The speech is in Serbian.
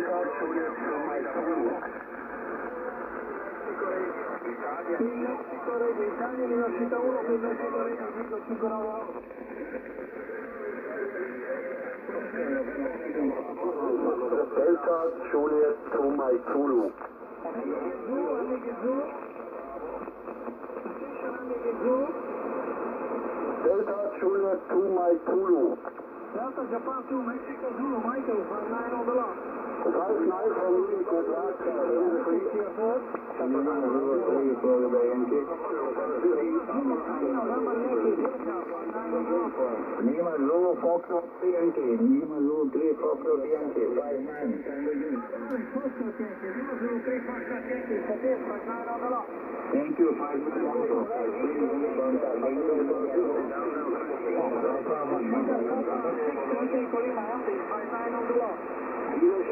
Delta Juliet to Mike Zulu. Mexico Reggio Italia, velocità 1 per Mexico Reggio, 598. Delta Juliet to Mike Zulu. Delta Juliet to Mike Zulu. Delta Japan 2 Mexico Zulu, Michael, 59 on the lot. 59 from me, good luck. Lima Zulu Foxtrot Yankee, Lima Zulu 3 Foxtrot Yankee, 59. Lima Zulu 3 Foxtrot Yankee, 59 on the lot. Thank you, 59 on the lot.